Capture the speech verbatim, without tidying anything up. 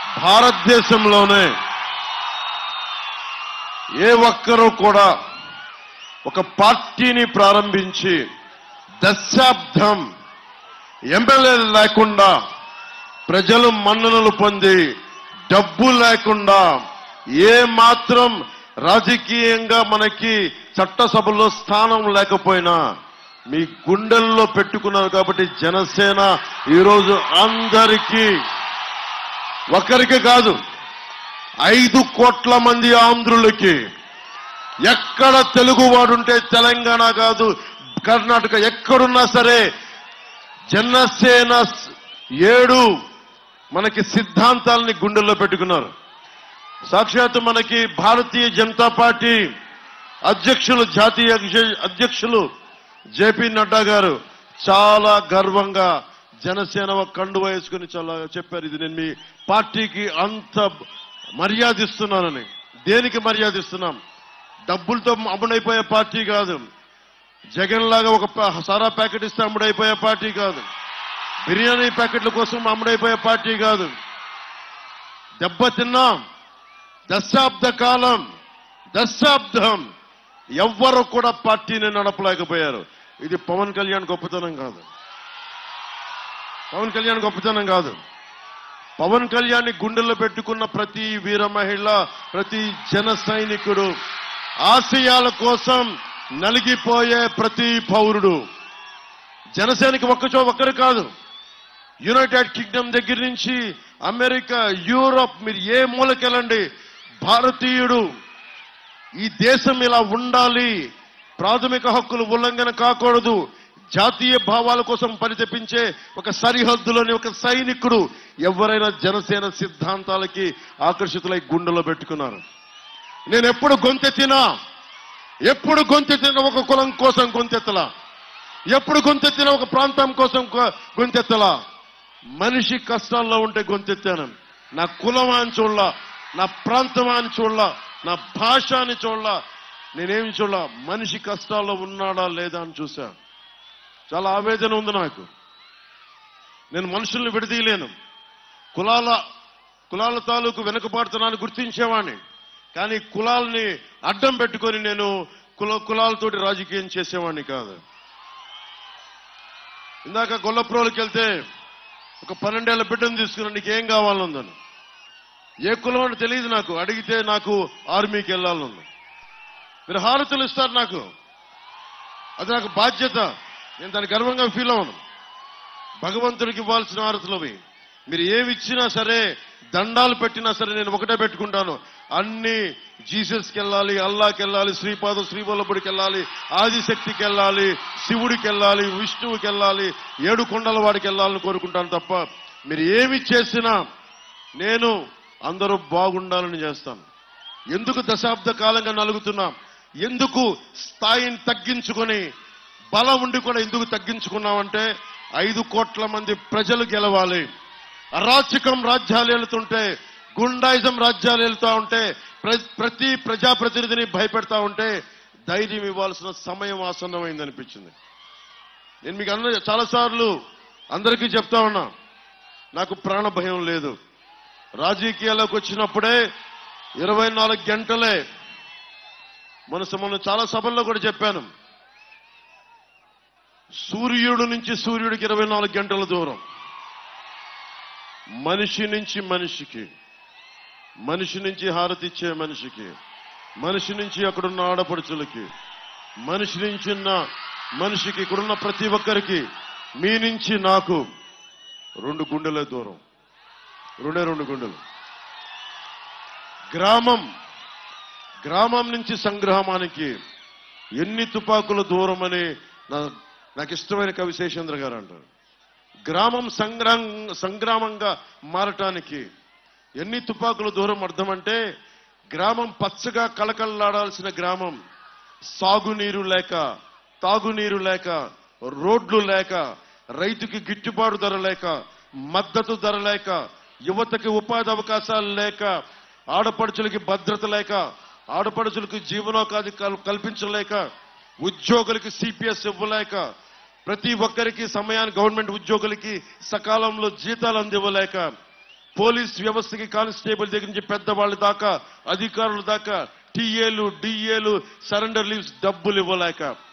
భారతదేశంలోనే ఏ ఒక్కరూ కూడా ఒక పార్టీని ప్రారంభించి దశాబ్దం ఎమ్మెల్యేలు లేకుండా ప్రజలు మన్ననలు పొంది డబ్బు లేకుండా ఏ మాత్రం రాజకీయంగా మనకి చట్టసభలో స్థానం లేకపోయినా మీ గుండెల్లో పెట్టుకున్నారు కాబట్టి జనసేన ఈరోజు అందరికీ ఒకరికి కాదు ఐదు కోట్ల మంది ఆంధ్రులకి ఎక్కడ తెలుగువాడుంటే తెలంగాణ కాదు కర్ణాటక ఎక్కడున్నా సరే జనసేన ఏడు మనకి సిద్ధాంతాలని గుండెల్లో పెట్టుకున్నారు. సాక్షాత్ మనకి భారతీయ జనతా పార్టీ అధ్యక్షులు జాతీయ అధ్యక్షులు జేపీ నడ్డా గారు చాలా గర్వంగా జనసేన కండువ వేసుకుని చాలా చెప్పారు. ఇది నేను మీ పార్టీకి అంత మర్యాదిస్తున్నానని. దేనికి మర్యాదిస్తున్నాం? డబ్బులతో అమ్ముడైపోయే పార్టీ కాదు. జగన్ లాగా ఒక సారా ప్యాకెట్ ఇస్తే అమ్ముడైపోయే పార్టీ కాదు. బిర్యానీ ప్యాకెట్ల కోసం అమ్ముడైపోయే పార్టీ కాదు. దెబ్బతిన్నాం. దశాబ్ద కాలం దశాబ్దం ఎవ్వరు కూడా పార్టీని నడపలేకపోయారు. ఇది పవన్ కళ్యాణ్ గొప్పతనం కాదు. పవన్ కళ్యాణ్ గొప్పతనం కాదు. పవన్ కళ్యాణ్ గుండెల్లో పెట్టుకున్న ప్రతి వీర మహిళ, ప్రతి జన సైనికుడు, ఆశయాల కోసం నలిగిపోయే ప్రతి పౌరుడు. జనసేనకి ఒక్కచో ఒక్కరు కాదు. యునైటెడ్ కింగ్డమ్ దగ్గర నుంచి అమెరికా, యూరోప్, మీరు ఏ మూలకెళ్ళండి, భారతీయుడు ఈ దేశం ఇలా ఉండాలి, ప్రాథమిక హక్కులు ఉల్లంఘన కాకూడదు, జాతీయ భావాల కోసం పరితపించే ఒక సరిహద్దులోని ఒక సైనికుడు ఎవరైనా జనసేన సిద్ధాంతాలకి ఆకర్షితులై గుండెలో పెట్టుకున్నారు. నేను ఎప్పుడు గొంతెత్తినా ఎప్పుడు గొంతెత్తిన ఒక కులం కోసం గొంతెత్తలా, ఎప్పుడు గొంతెత్తిన ఒక ప్రాంతం కోసం గొంతెత్తలా, మనిషి కష్టాల్లో ఉంటే గొంతెత్తాను. నా కులం అని చూడలా, నా ప్రాంతం అని చూడలా, నా భాష అని చూడలా, నేనేమి చూడలా, మనిషి కష్టాల్లో ఉన్నాడా లేదా అని చూశా. చాలా ఆవేదన ఉంది నాకు. నేను మనుషుల్ని విడదీయలేను. కులాల కులాల తాలూకు వెనుకబాటుతనాన్ని గుర్తించేవాడిని. కానీ కులాలని అడ్డం పెట్టుకొని నేను కుల కులాలతోటి రాజకీయం చేసేవాడిని కాదు. ఇందాక గొల్లప్రోలకి వెళ్తే ఒక పన్నెండేళ్ల బిడ్డను తీసుకుని నీకు ఏం కావాలనుందని, ఏ కులం అని తెలియదు నాకు, అడిగితే నాకు ఆర్మీకి వెళ్ళాలనుంది. మీరు హారతులు ఇస్తారు నాకు, అది నాకు బాధ్యత, నేను దాన్ని గర్వంగా ఫీల్ అవును. భగవంతుడికి ఇవ్వాల్సిన హారతులు అవి. మీరు ఏమి ఇచ్చినా సరే, దండాలు పెట్టినా సరే నేను ఒకటే పెట్టుకుంటాను, అన్ని జీసస్కి వెళ్ళాలి, అల్లాకి వెళ్ళాలి, శ్రీపాద శ్రీవల్లభుడికి వెళ్ళాలి, ఆదిశక్తికి వెళ్ళాలి, శివుడికి వెళ్ళాలి, విష్ణువుకి వెళ్ళాలి, ఏడు కొండల వాడికి వెళ్ళాలని కోరుకుంటాను తప్ప మీరు ఏమి చేసినా నేను అందరూ బాగుండాలని చేస్తాను. ఎందుకు దశాబ్ద కాలంగా నలుగుతున్నాం? ఎందుకు స్థాయిని తగ్గించుకొని, బలం ఉండి కూడా ఎందుకు తగ్గించుకున్నామంటే ఐదు కోట్ల మంది ప్రజలు గెలవాలి. అరాచకం రాజ్యాలు వెళుతుంటే, గుండాయిజం రాజ్యాలు వెళ్తా ఉంటే, ప్రతి ప్రజాప్రతినిధిని భయపెడతా ఉంటే ధైర్యం ఇవ్వాల్సిన సమయం ఆసన్నమైంది అనిపించింది. నేను మీకు అన్న చాలాసార్లు అందరికీ చెప్తా ఉన్నా, నాకు ప్రాణ భయం లేదు. రాజకీయాల్లోకి వచ్చినప్పుడే ఇరవై నాలుగు గంటలే మన మనం చాలా సభల్లో కూడా చెప్పాను, సూర్యుడు నుంచి సూర్యుడికి ఇరవై నాలుగు గంటల దూరం. మనిషి నుంచి మనిషికి, మనిషి నుంచి హారతిచ్చే మనిషికి, మనిషి నుంచి అక్కడున్న ఆడపడుచులకి, మనిషి నుంచి ఉన్న మనిషికి, ఇక్కడున్న ప్రతి ఒక్కరికి, మీ నుంచి నాకు రెండు గుండెలే దూరం, రెండే రెండు గుండెలు. గ్రామం గ్రామం నుంచి సంగ్రామానికి ఎన్ని తుపాకుల దూరం అని నాకు ఇష్టమైన కవి శేషేంద్ర గారు అంటారు. గ్రామం సంగ్రామ సంగ్రామంగా మారటానికి ఎన్ని తుపాకుల దూరం అర్థం అంటే, గ్రామం పచ్చగా కళకళలాడాల్సిన గ్రామం సాగునీరు లేక, తాగునీరు లేక, రోడ్లు లేక, రైతుకి గిట్టుబాటు ధర లేక, మద్దతు ధర లేక, యువతకి ఉపాధి అవకాశాలు లేక, ఆడపడుచులకి భద్రత లేక, ఆడపడుచులకు జీవనోపాధి కల్పించలేక, ఉద్యోగులకి సిపిఎస్ ఇవ్వలేక, ప్రతి ఒక్కరికి సమయాన్ని గవర్నమెంట్ ఉద్యోగులకి సకాలంలో జీతాలు అందివ్వలేక, పోలీస్ వ్యవస్థకి కానిస్టేబుల్ దగ్గర నుంచి పెద్దవాళ్ళ దాకా అధికారుల దాకా టీఏలు డిఏలు సరెండర్ లీవ్స్ డబ్బులు ఇవ్వలేక